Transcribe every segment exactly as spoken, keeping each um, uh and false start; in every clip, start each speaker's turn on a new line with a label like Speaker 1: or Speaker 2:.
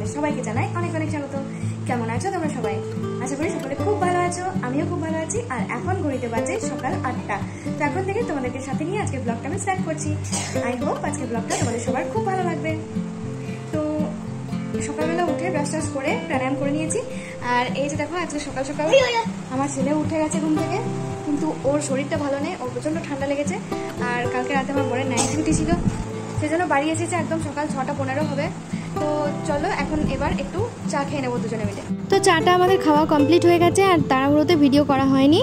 Speaker 1: তোমাদের সবাইকে জানাই অনেক অনেক স্বাগত। কেমন আছো তোমরা সবাই? আশা করি সকলে খুব ভালো আছো, আমিও খুব ভালো আছি। আর এখন ঘড়িতে বাজে সকাল আটটা। তো এখন থেকে তোমাদেরকে সাথে নিয়ে আজকে ব্লগটা আমি স্টার্ট করছি। আই হোপ আজকে ব্লগটা তোমাদের সবার খুব ভালো লাগবে। তো সকালবেলা উঠে ব্রাশ টাশ করে প্রাণায়াম করে নিয়েছি। আর এই যে দেখো আজকে সকাল সকাল আমার ছেলে উঠে গেছে ঘুম থেকে, কিন্তু ওর শরীরটা ভালো নেই, ওর প্রচণ্ড ঠান্ডা লেগেছে। আর কালকে রাতে আমার বড় নাইট ডিউটি ছিল, সেজন্য বাড়ি এসেছে একদম সকাল ছটা পনেরো হবে। তো চলো এখন এবার একটু চা খেয়ে নেবো দুজনে মিলে। তো চাটা আমাদের খাওয়া কমপ্লিট হয়ে গেছে, আর তাড়াহুড়োতে ভিডিও করা হয়নি।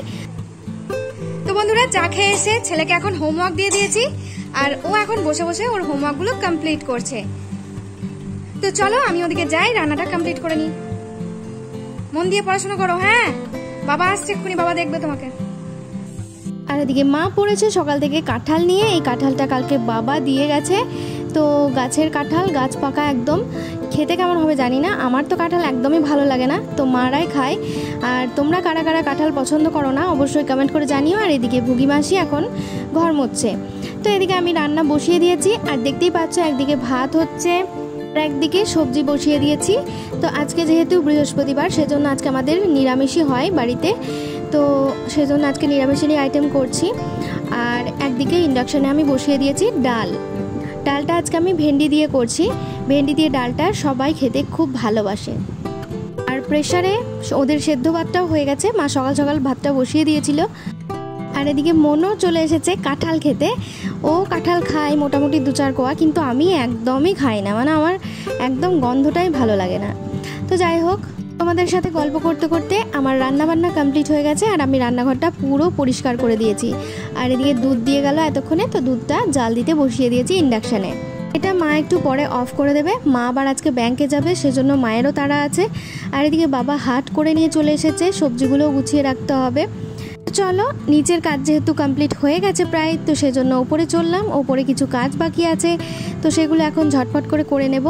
Speaker 1: তো বন্ধুরা, চা খেয়ে এসে ছেলেকে এখন হোমওয়ার্ক দিয়ে দিয়েছি, আর ও এখন বসে বসে ওর হোমওয়ার্কগুলো কমপ্লিট করছে। তো চলো আমি ওদিকে যাই, রান্নাটা কমপ্লিট করে নিই। মন দিয়ে পড়াশোনা করো, হ্যাঁ? বাবা আসছে এক্ষুনি, বাবা দেখবে তোমাকে। আর এদিকে মা পড়েছে সকাল থেকে কাঁঠাল নিয়ে। এই কাঁঠালটা কালকে বাবা দিয়ে গেছে। তো গাছের কাঁঠাল, গাছ পাকা একদম, খেতে কেমন হবে জানি না। আমার তো কাঁঠাল একদমই ভালো লাগে না, তো মারাই খায়। আর তোমরা কারা কারা কাঁঠাল পছন্দ করো না অবশ্যই কমেন্ট করে জানিও। আর এদিকে ভুগি মাসি এখন ঘর মুছছে। তো এদিকে আমি রান্না বসিয়ে দিয়েছি, আর দেখতেই পাচ্ছ একদিকে ভাত হচ্ছে আর একদিকে সবজি বসিয়ে দিয়েছি। তো আজকে যেহেতু বৃহস্পতিবার, সেজন্য আজকে আমাদের নিরামিষই হয় বাড়িতে। তো সেজন্য আজকে নিরামিষেরই আইটেম করছি। আর একদিকে ইন্ডাকশানে আমি বসিয়ে দিয়েছি ডাল। ডালটা আজকে আমি ভেন্ডি দিয়ে করছি। ভেন্ডি দিয়ে ডালটা সবাই খেতে খুব ভালোবাসে। আর প্রেশারে ওদের সেদ্ধ ভাতটাও হয়ে গেছে, মা সকাল সকাল ভাতটা বসিয়ে দিয়েছিল। আর এদিকে মনও চলে এসেছে কাঁঠাল খেতে। ও কাঁঠাল খায় মোটামুটি দু চার কোয়া, কিন্তু আমি একদমই খাই না, মানে আমার একদম গন্ধটাই ভালো লাগে না। তো যাই হোক, তোমাদের সাথে গল্প করতে করতে আমার রান্না বান্না কমপ্লিট হয়ে গেছে, আর আমি রান্নাঘরটা পুরো পরিষ্কার করে দিয়েছি। আর এদিকে দুধ দিয়ে গেল এতক্ষণে, তো দুধটা জাল দিতে বসিয়ে দিয়েছি ইন্ডাকশানে। এটা মা একটু পরে অফ করে দেবে। মা আবার আজকে ব্যাংকে যাবে, সেজন্য মায়েরও তাড়া আছে। আর এদিকে বাবা হাট করে নিয়ে চলে এসেছে, সবজিগুলোও গুছিয়ে রাখতে হবে। চলো, নিচের কাজ যেহেতু কমপ্লিট হয়ে গেছে প্রায়, তো সেজন্য ওপরে চললাম। ওপরে কিছু কাজ বাকি আছে, তো সেগুলো এখন ঝটপট করে করে নেব।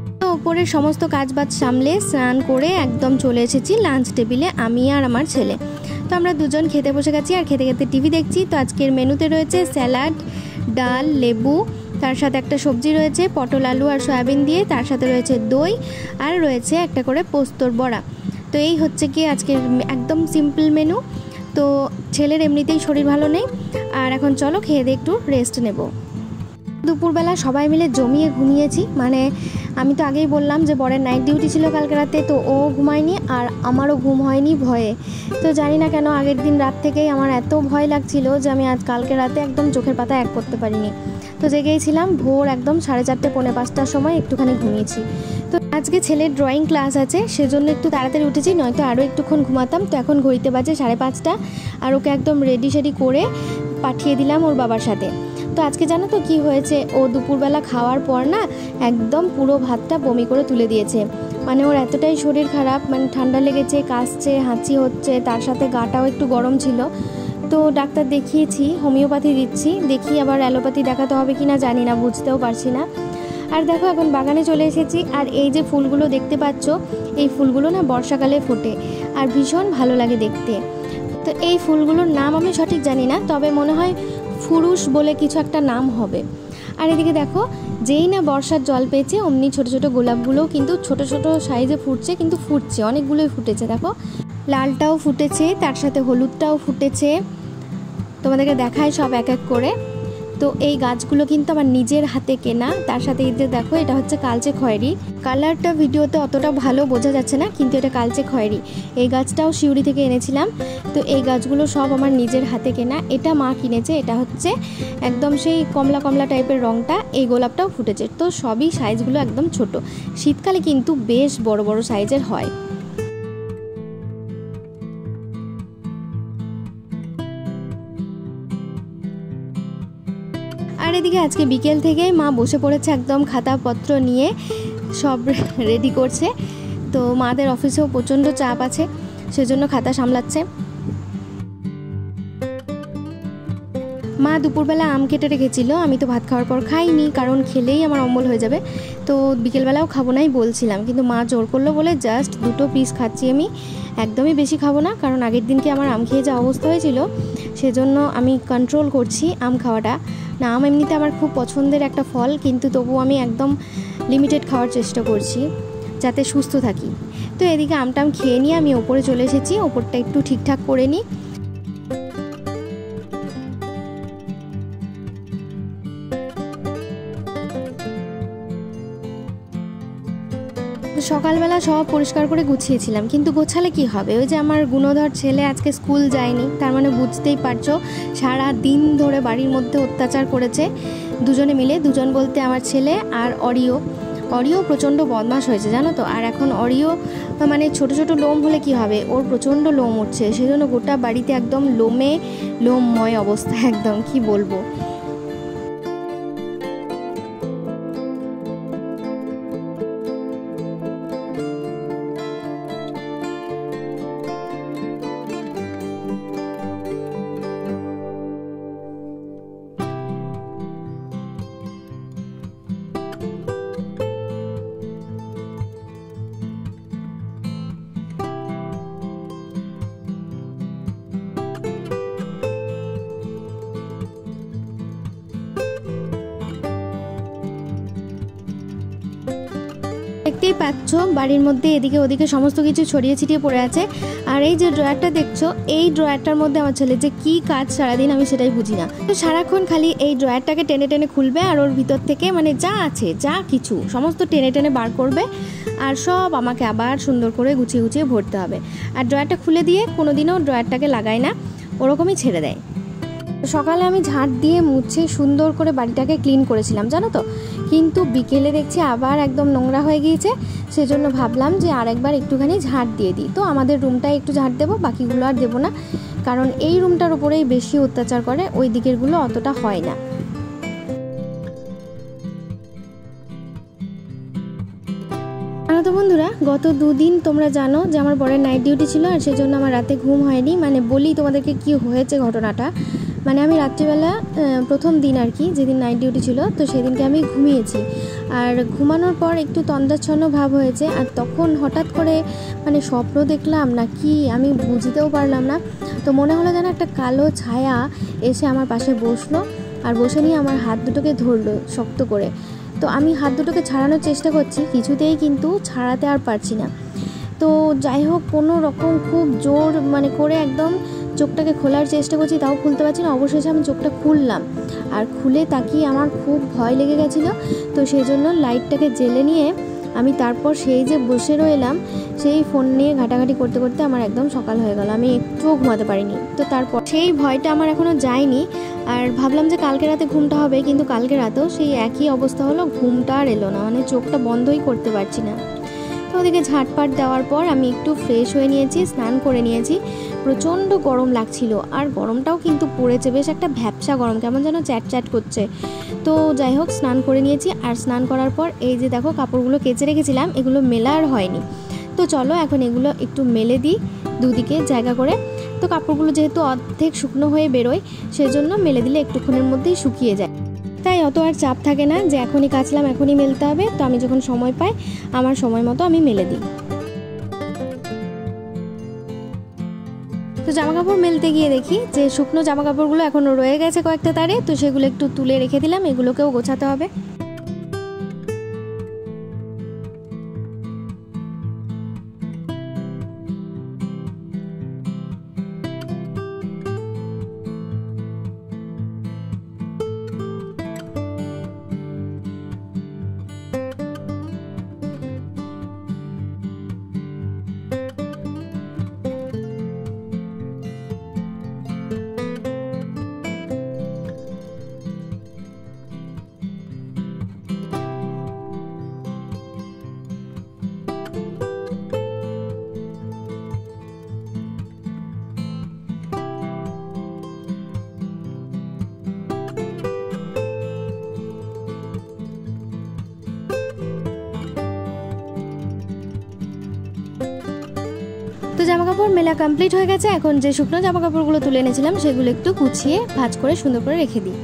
Speaker 1: ওপরের সমস্ত কাজ বাজ সামলে স্নান করে একদম চলে এসেছি লাঞ্চ টেবিলে, আমি আর আমার ছেলে। তো আমরা দুজন খেতে বসে গেছি, আর খেতে খেতে টিভি দেখছি। তো আজকের মেনুতে রয়েছে স্যালাড, ডাল, লেবু, তার সাথে একটা সবজি রয়েছে পটল আলু আর সয়াবিন দিয়ে, তার সাথে রয়েছে দই, আর রয়েছে একটা করে পোস্তর বড়া। তো এই হচ্ছে কি আজকের একদম সিম্পল মেনু। তো ছেলের এমনিতেই শরীর ভালো নেই, আর এখন চলো খেয়ে দিয়ে একটু রেস্ট নেব। দুপুরবেলা সবাই মিলে জমিয়ে ঘুমিয়েছি। মানে আমি তো আগেই বললাম যে বরের নাইট ডিউটি ছিল কালকে রাতে, তো ও ঘুমায়নি আর আমারও ঘুম হয়নি ভয়ে। তো জানি না কেন আগের দিন রাত থেকেই আমার এত ভয় লাগছিল যে আমি আজ কালকে রাতে একদম চোখের পাতা এক করতে পারিনি। তো জেগেইছিলাম ভোর একদম সাড়ে চারটে পৌনে পাঁচটার সময় একটুখানি ঘুমিয়েছি। তো আজকে ছেলের ড্রয়িং ক্লাস আছে, সেজন্য একটু তাড়াতাড়ি উঠেছি, নয়তো আরও একটুক্ষণ ঘুমাতাম। তো এখন ঘড়িতে বাজে সাড়ে পাঁচটা, আর ওকে একদম রেডি সেডি করে পাঠিয়ে দিলাম ওর বাবার সাথে। তো আজকে জানো তো কি হয়েছে, ও দুপুরবেলা খাওয়ার পর না একদম পুরো ভাতটা বমি করে তুলে দিয়েছে। মানে ওর এতটাই শরীর খারাপ, মানে ঠান্ডা লেগেছে, কাশছে, হাঁচি হচ্ছে, তার সাথে গাটাও একটু গরম ছিল। তো ডাক্তার দেখিয়েছি, হোমিওপ্যাথি দিচ্ছি, দেখি আবার অ্যালোপ্যাথি দেখাতে হবে কি না জানি না, বুঝতেও পারছি না। আর দেখো এখন বাগানে চলে এসেছি, আর এই যে ফুলগুলো দেখতে পাচ্ছ, এই ফুলগুলো না বর্ষাকালে ফোটে, আর ভীষণ ভালো লাগে দেখতে। তো এই ফুলগুলোর নাম আমি সঠিক জানি না, তবে মনে হয় ফুরুষ বলে কিছু একটা নাম হবে। আর এদিকে দেখো, যেই না বর্ষার জল পেয়েছে অমনি ছোট ছোট গোলাপগুলোও কিন্তু ছোট ছোট সাইজে ফুটছে, কিন্তু ফুটছে, অনেকগুলোই ফুটেছে। দেখো লালটাও ফুটেছে, তার সাথে হলুদটাও ফুটেছে। তোমাদেরকে দেখায় সব এক এক করে। তো এই গাছগুলো কিন্তু আমার নিজের হাতে কেনা, তার সাথে এই যে দেখো এটা হচ্ছে কালচে খয়েরি। কালারটা ভিডিওতে অতটা ভালো বোঝা যাচ্ছে না, কিন্তু এটা কালচে খয়েরি। এই গাছটাও শিউরি থেকে এনেছিলাম। তো এই গাছগুলো সব আমার নিজের হাতে কেনা, এটা মা কিনেছে। এটা হচ্ছে একদম সেই কমলা কমলা টাইপের রঙটা। এই গোলাপটাও ফুটেছে। তো সবই সাইজগুলো একদম ছোট, শীতকালে কিন্তু বেশ বড় বড় সাইজের হয়। আর এদিকে আজকে বিকেল থেকেই মা বসে পড়েছে একদম খাতাপত্র নিয়ে, সব রেডি করছে। তো মাদের অফিসেও প্রচণ্ড চাপ আছে, সেজন্য খাতা সামলাচ্ছে। মা দুপুরবেলা আম কেটে রেখেছিল, আমি তো ভাত খাওয়ার পর খাইনি, কারণ খেলেই আমার অম্বল হয়ে যাবে। তো বিকেলবেলাও খাবো নাই বলছিলাম, কিন্তু মা জোর করলো বলে জাস্ট দুটো পিস খাচ্ছি আমি। একদমই বেশি খাবো না, কারণ আগের দিনকে আমার আম খেয়ে যা অবস্থা হয়েছিল, সেজন্য আমি কন্ট্রোল করছি আম খাওয়াটা। না, আম এমনিতে আমার খুব পছন্দের একটা ফল, কিন্তু তবু আমি একদম লিমিটেড খাওয়ার চেষ্টা করছি। যাতে সুস্থ থাকি। তো এদিকে আমটাম খেয়ে নিয়ে আমি ওপরে চলে এসেছি, ওপরটা একটু ঠিকঠাক করে নিই। সকালবেলা সব পরিষ্কার করে গুছিয়েছিলাম, কিন্তু গোছালে কি হবে, ওই যে আমার গুণধর ছেলে আজকে স্কুল যায়নি, তার মানে বুঝতেই পারছো সারা দিন ধরে বাড়ির মধ্যে অত্যাচার করেছে দুজনে মিলে। দুজন বলতে আমার ছেলে আর অরিও। অরিও প্রচণ্ড বদমাশ হয়েছে জানো তো। আর এখন অরিও মানে ছোট ছোট লোম হলে কি হবে, ওর প্রচণ্ড লোম উঠছে, সেজন্য গোটা বাড়িতে একদম লোমে লোমময় অবস্থা, একদম কি বলবো। দেখতেই পাচ্ছ বাড়ির মধ্যে এদিকে ওদিকে সমস্ত কিছু ছড়িয়ে ছিটিয়ে পড়ে আছে। আর এই যে ড্রয়ারটা দেখছো, এই ড্রয়ারটার মধ্যে আমার ছেলে যে কি কাজ সারাদিন আমি সেটাই বুঝি না। তো সারাক্ষণ খালি এই ড্রয়ারটাকে টেনে টেনে খুলবে আর ওর ভিতর থেকে মানে যা আছে যা কিছু সমস্ত টেনে টেনে বার করবে, আর সব আমাকে আবার সুন্দর করে গুছিয়ে গুছিয়ে ভরতে হবে। আর ড্রয়ারটা খুলে দিয়ে কোনোদিনও ড্রয়ারটাকে লাগায় না, ওরকমই ছেড়ে দেয়। সকালে আমি ঝাঁট দিয়ে মুছে সুন্দর করে বাড়িটাকে ক্লিন করেছিলাম জানো তো, কিন্তু বিকেলে দেখছি আবার একদম নোংরা হয়ে গিয়েছে। সেজন্য ভাবলাম যে আরেকবার একটুখানি ঝাঁট দিয়ে দিই। তো আমাদের রুমটায় একটু ঝাঁট দেবো, বাকিগুলো আর দেবো না, কারণ এই রুমটার উপরেই বেশি অত্যাচার করে, ওই দিকেরগুলো অতটা হয় না। জানো তো বন্ধুরা, গত দুদিন তোমরা জানো যে আমার বরের নাইট ডিউটি ছিল, আর সেজন্য আমার রাতে ঘুম হয়নি। মানে বলি তোমাদেরকে কি হয়েছে ঘটনাটা। মানে আমি রাত্রিবেলা প্রথম দিন আর কি, যেদিন নাইট ডিউটি ছিল, তো সেদিনকে আমি ঘুমিয়েছি। আর ঘুমানোর পর একটু তন্দ্রাচ্ছন্ন ভাব হয়েছে, আর তখন হঠাৎ করে মানে স্বপ্ন দেখলাম না কি আমি বুঝতেও পারলাম না। তো মনে হলো যেন একটা কালো ছায়া এসে আমার পাশে বসলো, আর বসে নিয়ে আমার হাত দুটোকে ধরলো শক্ত করে। তো আমি হাত দুটোকে ছাড়ানোর চেষ্টা করছি, কিছুতেই কিন্তু ছাড়াতে আর পারছি না। তো যাই হোক কোনো রকম খুব জোর মানে করে একদম চোখটাকে খোলার চেষ্টা করছি, তাও খুলতে পারছি না। অবশেষে আমি চোখটা খুললাম, আর খুলে তাকিয়ে আমার খুব ভয় লেগে গেছিলো। তো সেই জন্য লাইটটাকে জ্বেলে নিয়ে আমি তারপর সেই যে বসে রইলাম, সেই ফোন নিয়ে ঘাটাঘাটি করতে করতে আমার একদম সকাল হয়ে গেল, আমি একটুও ঘুমাতে পারিনি। তো তারপর সেই ভয়টা আমার এখনও যায়নি, আর ভাবলাম যে কালকে রাতে ঘুমটা হবে, কিন্তু কালকে রাতেও সেই একই অবস্থা হলো, ঘুমটা আর এলো না, মানে চোখটা বন্ধই করতে পারছি না। তো ওদিকে ঝাঁটপাট দেওয়ার পর আমি একটু ফ্রেশ হয়ে নিয়েছি, স্নান করে নিয়েছি। প্রচণ্ড গরম লাগছিল, আর গরমটাও কিন্তু পড়েছে, বেশ একটা ভ্যাপসা গরম, কেমন যেন চ্যাট চ্যাট করছে। তো যাই হোক স্নান করে নিয়েছি, আর স্নান করার পর এই যে দেখো কাপড়গুলো কেচে রেখেছিলাম, এগুলো মেলা আর হয়নি। তো চলো এখন এগুলো একটু মেলে দিই দুদিকে জায়গা করে। তো কাপড়গুলো যেহেতু অর্ধেক শুকনো হয়ে বেরোয়, সেজন্য মেলে দিলে একটুক্ষণের মধ্যেই শুকিয়ে যায়, তাই অত আর চাপ থাকে না যে এখনই কাচলাম এখনই মেলতে হবে। তো আমি যখন সময় পাই আমার সময় মতো আমি মেলে দিই। তো জামা কাপড় মেলতে গিয়ে দেখি যে শুকনো জামা কাপড়গুলো এখনও রয়ে গেছে কয়েকটা তারে, তো সেগুলো একটু তুলে রেখে দিলাম, এগুলোকেও গোছাতে হবে। তো জামা কাপড় মেলা কমপ্লিট হয়ে গেছে। এখন যে শুকনো জামা কাপড়গুলো তুলে এনেছিলাম সেগুলো একটু গুছিয়ে ভাঁজ করে সুন্দর করে রেখে দিই।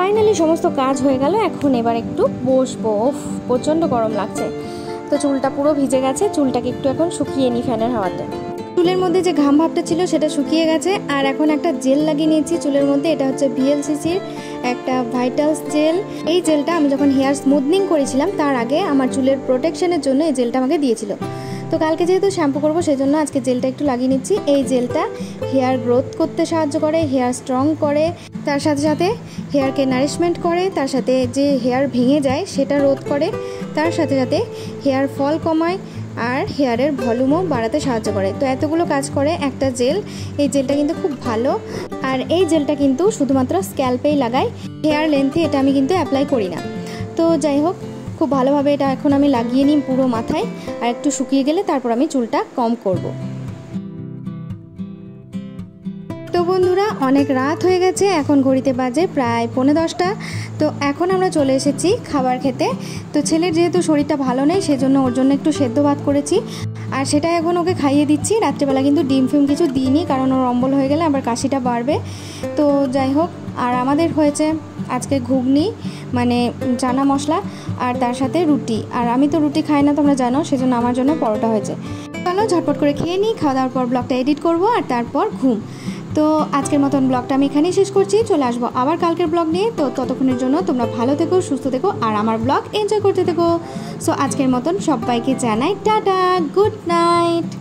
Speaker 1: ফাইনালি সমস্ত কাজ হয়ে গেল, এখন এবার একটু বসবো। প্রচণ্ড গরম লাগছে, তো চুলটা পুরো ভিজে গেছে, চুলটাকে একটু এখন শুকিয়ে নিই ফ্যানের হাওয়াতে। চুলের মধ্যে যে ঘাম ভাবটা ছিল সেটা শুকিয়ে গেছে, আর এখন একটা জেল লাগিয়ে নিয়েছি চুলের মধ্যে। এটা হচ্ছে ভিএলসিসির একটা ভাইটালস জেল। এই জেলটা আমি যখন হেয়ার স্মুথনিং করেছিলাম তার আগে আমার চুলের প্রোটেকশনের জন্য এই জেলটা আমাকে দিয়েছিল। তো কালকে যেহেতু শ্যাম্পু করবো সেই জন্য আজকে জেলটা একটু লাগিয়ে নিচ্ছি। এই জেলটা হেয়ার গ্রোথ করতে সাহায্য করে, হেয়ার স্ট্রং করে, তার সাথে সাথে হেয়ারকে নারিশমেন্ট করে, তার সাথে যে হেয়ার ভেঙে যায় সেটা রোধ করে, তার সাথে সাথে হেয়ার ফল কমায়, আর হেয়ারের ভলিউমও বাড়াতে সাহায্য করে। তো এতগুলো কাজ করে একটা জেল। এই জেলটা কিন্তু খুব ভালো, আর এই জেলটা কিন্তু শুধুমাত্র স্ক্যাল্পেই লাগাই, হেয়ার লেন্থে এটা আমি কিন্তু অ্যাপ্লাই করি না। তো যাই হোক, খুব ভালোভাবে এটা এখন আমি লাগিয়ে নিই পুরো মাথায়, আর একটু শুকিয়ে গেলে তারপর আমি চুলটা কম করব। তো বন্ধুরা, অনেক রাত হয়ে গেছে, এখন ঘড়িতে বাজে প্রায় পৌনে দশটা। তো এখন আমরা চলে এসেছি খাবার খেতে। তো ছেলের যেহেতু শরীরটা ভালো নেই সেজন্য ওর জন্য একটু সেদ্ধ ভাত করেছি, আর সেটা এখন ওকে খাইয়ে দিচ্ছি। রাত্রেবেলা কিন্তু ডিম ফিম কিছু দিইনি, কারণ ওর অম্বল হয়ে গেলে আবার কাশিটা বাড়বে। তো যাই হোক, আর আমাদের হয়েছে আজকে ঘুগনি, মানে চানা মশলা, আর তার সাথে রুটি। আর আমি তো রুটি খাই না, তোমরা জানো, সেজন্য আমার জন্য পরোটা হয়েছে। চলো ঝটপট করে খেয়ে নিই, খাওয়া দাওয়ার পর ব্লগটা এডিট করব, আর তারপর ঘুম। তো আজকের মতন ব্লগটা আমি এখানেই শেষ করছি, চলে আসবো আবার কালকের ব্লগ নিয়ে। তো ততক্ষণের জন্য তোমরা ভালো থেকো, সুস্থ থেকো, আর আমার ব্লগ এনজয় করতে থেকো। সো আজকের মতন সবাইকে জানাই টাটা, গুড নাইট।